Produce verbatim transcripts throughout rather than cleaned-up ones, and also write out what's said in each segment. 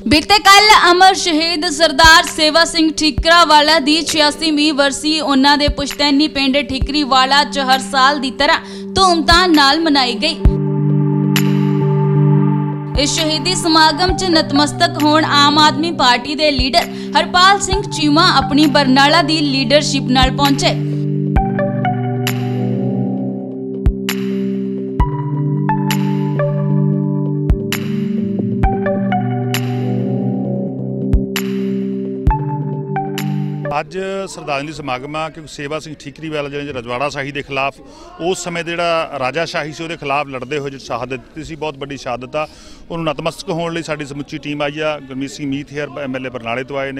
बीते कल अमर शहीद सरदार सेवा सिंह ठीकरावाला दी छियासीवीं वरसी उन्हां दे पुश्तैनी पिंड ठीकरीवाला च हर साल दी तरह धूमधाम नाल मनाई गई। इस शहीदी समागम च नतमस्तक होण आम आदमी पार्टी दे लीडर हरपाल सिंह चीमा अपनी बरनाला दी लीडरशिप नाल पहुंचे। अज श्रद्धांजलि समागम आ क्योंकि सेवा सिंह ठीकरीवाला जिन्हें रजवाड़ा शाही के खिलाफ उस समय जो राजा शाही से वो खिलाफ लड़ते हुए जो शहादत दी सी, बहुत बड़ी शहादत आ। उन्होंने नतमस्तक होने साडी समुची टीम आई आ। Gurmeet Singh Meet Hayer M L A बरनाले तो आए ने,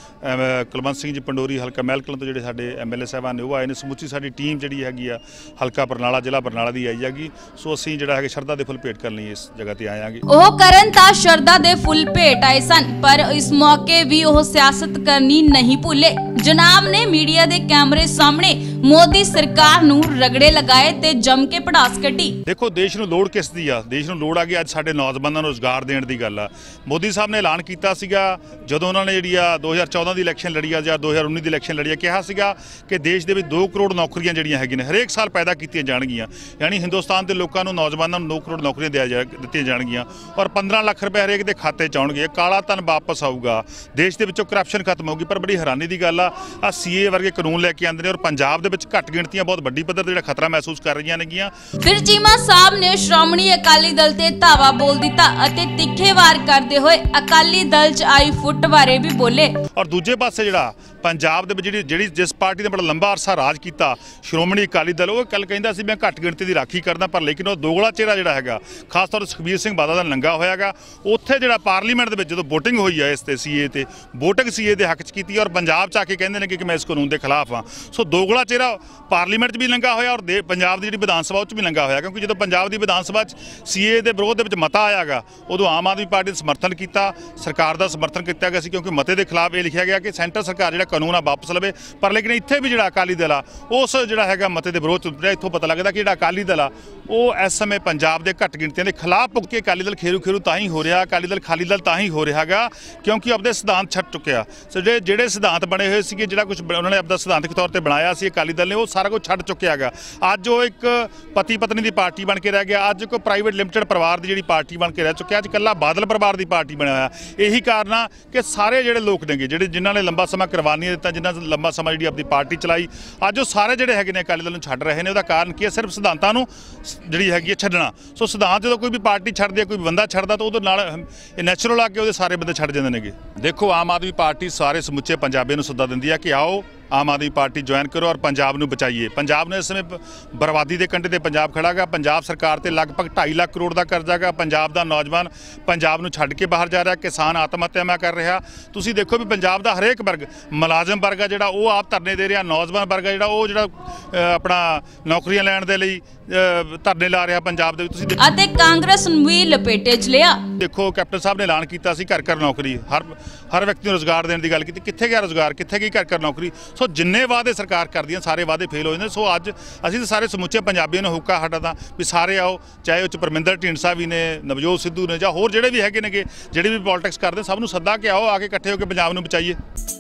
कुलवंत सिंह जी पंडोरी हल्का महलकलां तो जो साडे एम एल ए साहबान ने वो आए ने। समुची साडी टीम जी हैगी आ हल्का बरनाला जिला बरनाला की आई हैगी। सो असीं जिहड़ा है शरदा दे फुल भेट करने इस जगह ते आए आंगे। ओह करन तां शरदा दे फुल भेट आए सन, पर इस मौके भी ओह सियासत करनी नहीं भुले। जनाब ने मीडिया दे कैमरे सामने मोदी सरकार नूं रगड़े लगाए ते जम के पड़ास कटी। देखो देश नूं लोड़ किस दी आ, देश नूं लोड़ आ गई अज साडे नौजवानों नूं रोजगार देण दी गल आ। मोदी साहब ने ऐलान कीता सीगा जदों उन्होंने जिहड़ी आ दो हज़ार चौदह दी इलैक्शन लड़ी आ जां दो हज़ार उन्नीस दी इलैक्शन लड़ी आ, कहा सीगा कि देश दे विच दो करोड़ नौकरियां जिहड़ियां हैगीਆਂ ने हरेक साल पैदा कीतियां जाणगीਆਂ। यानी हिंदुस्तान के लोगों नूं नौजवानों नूं दो करोड़ नौकरियां दिया जा दित्तियां जाणगीਆਂ और पंद्रह लाख रुपए हरेक दे खाते च आउणगे। काला धन वापस आऊगा, देश दे विचों करप्शन खत्म होगी। पर बड़ी हैरानी की गल आ सी ए वर्गे कानून लैके आंदे ने और पंजाब दे विच घट गिणतियां बहुत वड्डी पद्धर ते खतरा महसूस कर रही नेगियां। फिर चीमा साहब ने श्रोमणी अकाली दल ते धावा बोल दिता अते तिखे वार करते हुए अकाली दल च आई फुट बारे भी बोले। और दूजे पासे जिहड़ा पंजाब दे विच जिहड़ी जिस पार्टी ने बड़ा लंबा अरसा राज किया श्रोमणी अकाली दल, वो कल कहंदा सी मैं घट गिणती की राखी करदा, पर लेकिन वो दोगला चेहरा जिहड़ा हैगा खास तौर सुखबीर सिंह बादल दा नंगा होयागा। उत्थे जिहड़ा पार्लीमेंट दे विच जदों वोटिंग होई है इस ते सीए ते वोटिंग सीए दे हक च कीती और पंजाब च आके कहंदे ने कि मैं इस कानून के खिलाफ हाँ। सो दोगला चेहरा पार्लीमेंट च भी लंघा होया और पंजाब की जी विधान सभा च भी लंघा होया, क्योंकि जो पंजाब की विधान सभा सीए के विरोध के मता आयागा उदों आम आदमी पार्टी ने समर्थन किया, सरकार का समर्थन किया गया, क्योंकि मते के खिलाफ ये लिखा गया कि सेंटर सरकार जो कानून आ वापस लवे। पर लेकिन इत्थे भी जो अकाली दल आ उस जोड़ा है मते के विरोध चुप रहा। इत्थों पता लगता कि जो अकाली दल आ वो इस समय पंजाब के घट गिणतियों के खिलाफ पुग के अकाली दल खेरू खेरू तां ही हो रहा, अकाली दल खाली दल तां ही हो रहा गा क्योंकि अपने सिद्धांत छड्ड चुकिया। सो जो जोड़े सिद्धांत बने हुए थे जो कुछ उन्होंने अपना सिद्धांतक तौर पर बनाया सी अकाली दल ने, वो सारा कुछ छड्ड चुकिया गा। अज वो एक पति पत्नी की पार्टी बन के रह गया, अज कोई प्राइवेट लिमिटेड परिवार की जी पार्टी बन के रह चुकिया, अज कला बादल परिवार की पार्टी बनया होया। यही कारण आ कि सारे जोड़े लोग ने जिहड़े जिन्होंने लंबा समा कुरबानियां दित्ता, जिन्होंने लंबा समा जी अपनी पार्टी चलाई, अज वो सारे जोड़े है अकाली दल छड्ड रहे हैं। उसका कारण की है? सिर्फ सिद्धांतां नूं जिहड़ी हैगी छड्डना। सो सिद्धांत जो कोई भी पार्टी छड्डदी है, कोई बंदा छड्डदा तो उहदे नाल नैचुरल आ के उहदे सारे बंदे छड्ड जांदे नेगे। देखो आम आदमी पार्टी सारे समुचे पंजाबियों नूं सद्दा दिंदी है कि आओ आम आदमी पार्टी ज्वाइन करो और पंजाब नूं बचाइए। पंजाब ने इस समय बर्बादी के कंढे ते पंजाब खड़ा गा। पंजाब सरकार ते लगभग ढाई लाख करोड़ का कर्जा गा। पंजाब का नौजवान पंजाब नूं छड्ड के बाहर जा रहा, किसान आत्महत्या मैं कर रहा। तुसीं देखो भी पंजाब का हरेक वर्ग मुलाजम वर्ग आ जिहड़ा वो आप धरने दे रहा, नौजवान वर्ग आ जिहड़ा वो जिहड़ा अपना नौकरियां लैण दे लई धरने ला रहा पंजाब दे विच। अते कांग्रेस नूं भी लपेटे च लिया। देखो कैप्टन साहब ने ऐलान किया सी घर घर नौकरी, हर हर व्यक्ति नूं रोजगार देने की गल की, कित्थे गया रोजगार, कित्थे गई घर घर नौकरी। सो जिन्ने वादे सरकार कर दी सारे वादे फेल हो जाते। सो अज असीं तो सारे समुचे पंजाबियों ने हुक्का साडा तां भी सारे आओ, चाहे उह परमिंदर ढींडसा भी ने, नवजोत सिद्धू ने, जां होर जिहड़े भी हैगे ने जिहड़े भी पॉलिटिक्स करते सब नूं सद्दा कि आओ आके इकट्ठे होकर पंजाब नूं बचाइए।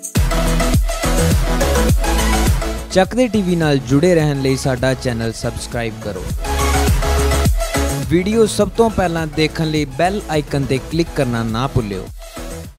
ਚੱਕਦੇ ਟੀਵੀ ਨਾਲ जुड़े रहने ਲਈ ਸਾਡਾ ਚੈਨਲ ਸਬਸਕ੍ਰਾਈਬ ਕਰੋ। ਵੀਡੀਓ ਸਭ ਤੋਂ ਪਹਿਲਾਂ ਦੇਖਣ ਲਈ ਬੈਲ ਆਈਕਨ ਤੇ ਕਲਿੱਕ ਕਰਨਾ ਨਾ ਭੁੱਲਿਓ।